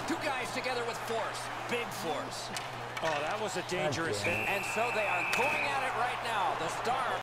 Two guys together with force. Big force. Oh, that was a dangerous hit. And so they are going at it right now. The Star